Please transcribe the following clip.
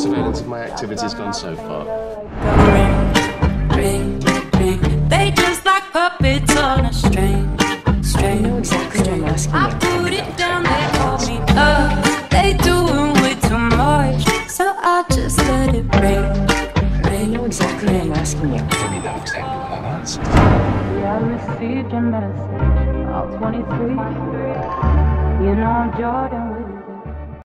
surveillance of my activities gone so far? Ring, ring, ring. They just like puppets on a string. I know exactly what I'm asking I you. put it down, they call me up. They doing way too much, so I just let it ring. I know exactly what I'm asking you. Let me know exactly what I'm asking. Yeah, I received your message, all 23. You know I'm Jordan.